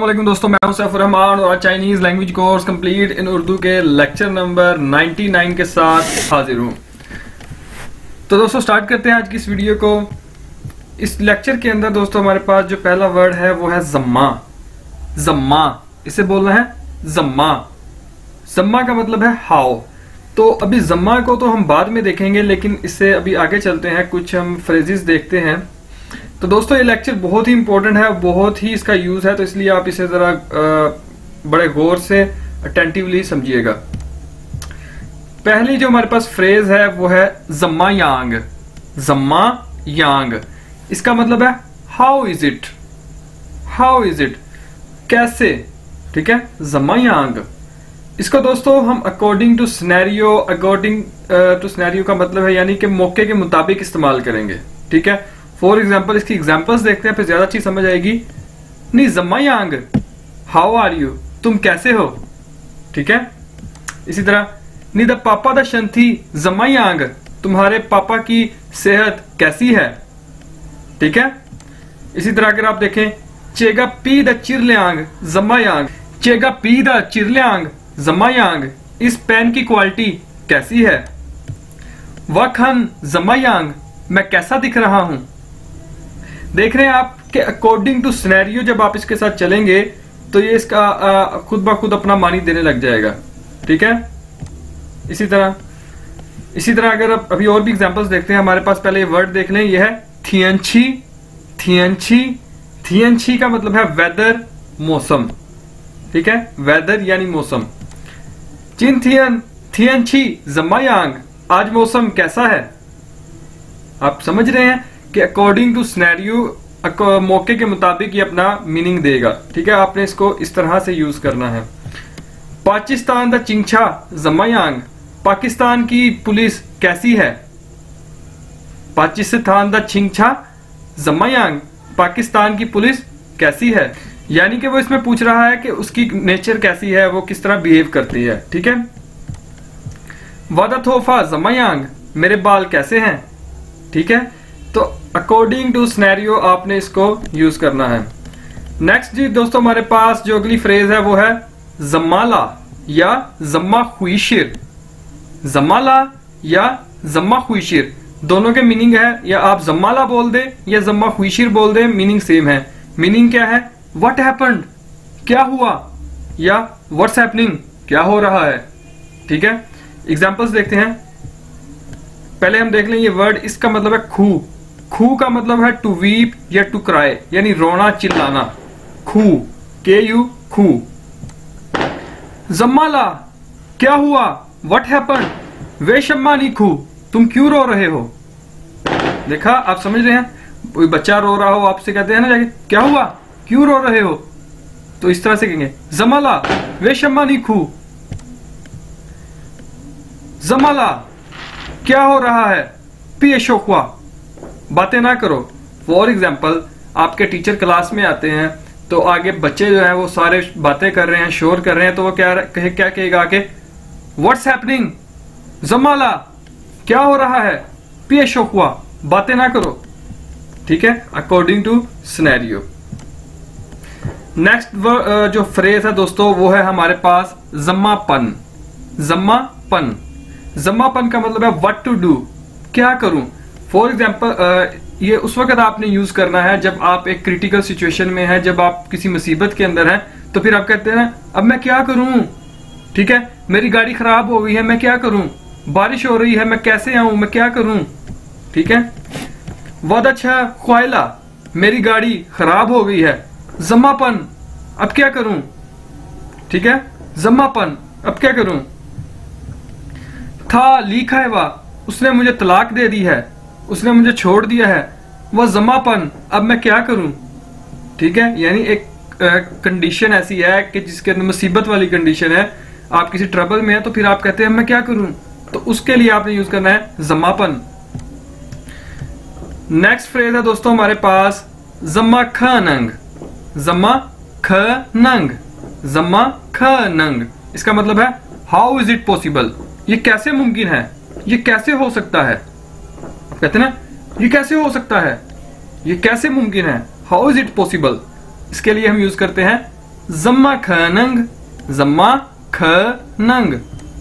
अस्सलामुअलैकुम दोस्तों, मैं हूं सैफुर रहमान और Chinese language course complete in Urdu के लेक्चर नंबर 99 के साथ हाजिर हूं। तो दोस्तों स्टार्ट करते हैं आज की इस वीडियो को। इस लेक्चर के अंदर दोस्तों हमारे पास जो पहला वर्ड है वो है जम्मा। जम्मा इसे बोलना है जम्मा। जम्मा का मतलब है हाउ। तो अभी जम्मा को तो हम बाद में देखेंगे, लेकिन इससे अभी आगे चलते हैं, कुछ हम फ्रेजेस देखते हैं। तो दोस्तों ये लेक्चर बहुत ही इंपॉर्टेंट है, बहुत ही इसका यूज है, तो इसलिए आप इसे जरा बड़े गौर से अटेंटिवली समझिएगा। पहली जो हमारे पास फ्रेज है वो है जम्मा यांग। जम्मा यांग इसका मतलब है how is it. How is it कैसे, ठीक है। जम्मा यांग इसको दोस्तों हम according to scenario, according to scenario का मतलब है यानी कि मौके के मुताबिक इस्तेमाल करेंगे, ठीक है। फॉर एग्जाम्पल इसकी एग्जाम्पल्स देखते हैं, फिर ज्यादा अच्छी समझ आएगी। नी जम्मा यांग हाउ आर यू, तुम कैसे हो, ठीक है। इसी तरह नी द पापा द शंथी जम्मा यांग, तुम्हारे पापा की सेहत कैसी है, ठीक है। इसी तरह अगर आप देखें चेगा पी द चिरलियांग जम्मा यांग, चेगा पी द चिरलियांग जम्मा यांग, इस पेन की क्वालिटी कैसी है। वखन जम्मा यांग मैं कैसा दिख रहा हूं। देख रहे हैं आप कि अकॉर्डिंग टू सिनेरियो जब आप इसके साथ चलेंगे तो ये इसका खुद ब खुद अपना मानी देने लग जाएगा, ठीक है। इसी तरह अगर आप अभी और भी एग्जांपल्स देखते हैं, हमारे पास पहले ये वर्ड देख लें, ये है थियनछी। थियनछी थियनछी का मतलब है वेदर, मौसम, ठीक है। वेदर यानी मौसम। चिन थियन थियनछी जम्मा यांग, आज मौसम कैसा है। आप समझ रहे हैं कि अकॉर्डिंग टू सिनेरियो मौके के मुताबिक ये अपना मीनिंग देगा, ठीक है। आपने इसको इस तरह से यूज करना है। पाकिस्तान द चिंगछा जम्मा यांग, पाकिस्तान की पुलिस कैसी है। पाकिस्तान द चिंगछा जम्मा यांग, पाकिस्तान की पुलिस कैसी है, यानी कि वो इसमें पूछ रहा है कि उसकी नेचर कैसी है, वो किस तरह बिहेव करती है, ठीक है। वादा थोफा जम्मा यांग, मेरे बाल कैसे हैं, ठीक है। तो अकॉर्डिंग टू सिनेरियो आपने इसको यूज करना है। नेक्स्ट जी दोस्तों हमारे पास जो अगली फ्रेज है वो है जम्माला या जम्मा खुईशिर। जम्माला या जम्मा खुईशिर दोनों के मीनिंग है, या आप जम्माला बोल दे या जम्मा खुईशिर बोल दे, मीनिंग सेम है। मीनिंग क्या है, व्हाट हैपेंड क्या हुआ, या व्हाट्स हैपनिंग क्या हो रहा है, ठीक है। एग्जांपल्स देखते हैं। पहले हम देख लें ये वर्ड, इसका मतलब है खू। खू का मतलब है टू वीप या टू क्राई, यानी रोना चिल्लाना। खू के यू खू। जम्माला क्या हुआ, व्हाट हैपेंड, वे शम्मा नी खू, तुम क्यों रो रहे हो। देखा, आप समझ रहे हैं, कोई बच्चा रो रहा हो, आपसे कहते हैं ना जाके क्या हुआ, क्यों रो रहे हो, तो इस तरह से कहेंगे जम्माला वे शम्मा नी खू। जम्माला क्या हो रहा है, पिए शोकवा, बातें ना करो। फॉर एग्जाम्पल आपके टीचर क्लास में आते हैं तो आगे बच्चे जो है वो सारे बातें कर रहे हैं, शोर कर रहे हैं, तो वो क्या कहेगा आके, व्हाट्स हैपनिंग जम्माला क्या हो रहा है, पिए शोकवा, बातें ना करो, ठीक है, अकॉर्डिंग टू सिनेरियो। नेक्स्ट जो फ्रेज है दोस्तों वो है हमारे पास जम्मापन। जम्मापन जम्मापन का मतलब है व्हाट टू डू, क्या करूं। फॉर एग्जाम्पल ये उस वक्त आपने यूज करना है जब आप एक क्रिटिकल सिचुएशन में है, जब आप किसी मुसीबत के अंदर हैं, तो फिर आप कहते हैं अब मैं क्या करूं, ठीक है। मेरी गाड़ी खराब हो गई है, मैं क्या करूं, बारिश हो रही है, मैं कैसे आऊं, मैं क्या करूं, ठीक है। वादा अच्छा ख्वाइला, मेरी गाड़ी खराब हो गई है। जम्मापन अब क्या करूं, ठीक है। जम्मापन अब क्या करूं। था लिखा है वा, उसने मुझे तलाक दे दी है, उसने मुझे छोड़ दिया है। वह जम्मापन अब मैं क्या करूं, ठीक है। यानी एक कंडीशन ऐसी है कि जिसके अंदर मुसीबत वाली कंडीशन है, आप किसी ट्रबल में है, तो फिर आप कहते हैं मैं क्या करूं, तो उसके लिए आपने यूज करना है जम्मापन। नेक्स्ट फ्रेज है दोस्तों हमारे पास जम्मा ख नंग। जम्मा ख नंग, जम्मा ख नंग इसका मतलब है हाउ इज इट पॉसिबल, ये कैसे मुमकिन है, ये कैसे हो सकता है। आप कहते हैं ना ये कैसे हो सकता है, ये कैसे मुमकिन है, हाउ इज इट पॉसिबल। इसके लिए हम यूज करते हैं जम्मा खनंग, जम्मा खनंग।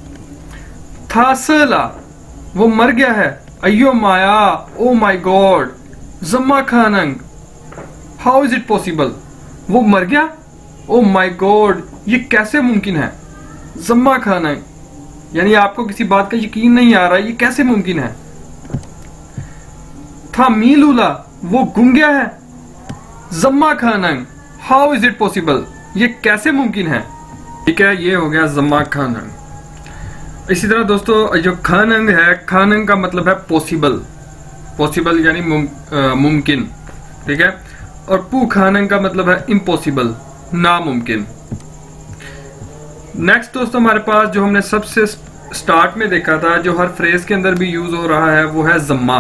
थासला, वो मर गया है। अयो माया, ओ माय गॉड, जम्मा खनंग, हाउ इज इट पॉसिबल, वो मर गया, ओ माय गॉड, ये कैसे मुमकिन है। जम्मा खनंग, यानी आपको किसी बात का यकीन नहीं आ रहा, ये कैसे मुमकिन है। था मीलूला, वो गुम गया है। जम्मा खनंग, हाउ इज इट पॉसिबल, ये कैसे मुमकिन है। ठीक है, ये हो गया जम्मा खनंग। इसी तरह दोस्तों जो खनंग है, खनंग का मतलब है पॉसिबल, पॉसिबल यानी मुमकिन। ठीक है, और पू खनंग का मतलब है इम्पॉसिबल, नामुमकिन। नेक्स्ट दोस्तों हमारे पास जो हमने सबसे स्टार्ट में देखा था, जो हर फ्रेज के अंदर भी यूज हो रहा है, वो है जम्मा,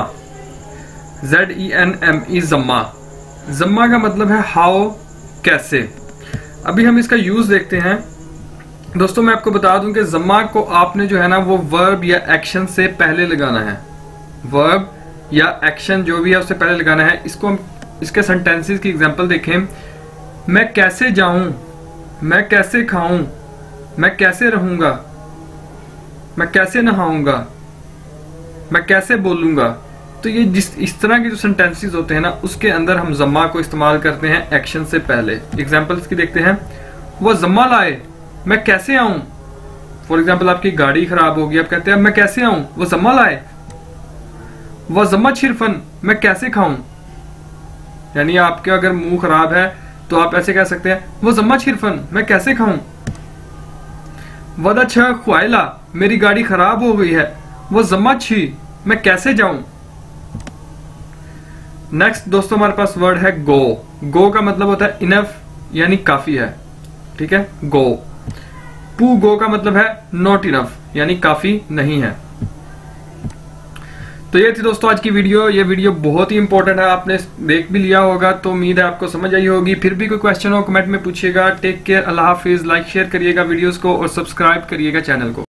ZENME, जम्मा। जम्मा का मतलब है हाउ, कैसे। अभी हम इसका यूज देखते हैं। दोस्तों मैं आपको बता दूं कि जम्मा को आपने जो है ना वो वर्ब या एक्शन से पहले लगाना है। वर्ब या एक्शन जो भी है उससे पहले लगाना है। इसको हम इसके सेंटेंसेस की एग्जांपल देखें। मैं कैसे जाऊं, मैं कैसे खाऊं, मैं कैसे रहूंगा, मैं कैसे नहाऊंगा, मैं कैसे बोलूंगा। तो ये इस तरह के जो सेंटेंसेस होते हैं ना, उसके अंदर हम जम्मा को इस्तेमाल करते हैं एक्शन से पहले। एग्जांपल्स की देखते हैं। वो जम्मा लाए, मैं कैसे आऊं। फॉर एग्जांपल आपकी गाड़ी खराब होगी, आप कहते हैं मैं कैसे आऊं, वो जम्मा लाए। वो जम्मा छिरफन, मैं कैसे खाऊं। यानी आपके अगर मुंह खराब है तो आप ऐसे कह सकते हैं वो जम्मा छिरफन, मैं कैसे खाऊं। वदा छ ख्वाइला, मेरी गाड़ी खराब हो गई है, वो जम्मा छी, मैं कैसे जाऊं। नेक्स्ट दोस्तों हमारे पास वर्ड है गो। गो का मतलब होता है इनफ, यानी काफी है। ठीक है, गो। पू गो का मतलब है नॉट इनफ, यानी काफी नहीं है। तो ये थी दोस्तों आज की वीडियो। ये वीडियो बहुत ही इंपॉर्टेंट है, आपने देख भी लिया होगा तो उम्मीद है आपको समझ आई होगी। फिर भी कोई क्वेश्चन हो कमेंट में पूछिएगा। टेक केयर, अल्लाह हाफिज। लाइक शेयर करिएगा वीडियोस को और सब्सक्राइब करिएगा चैनल को।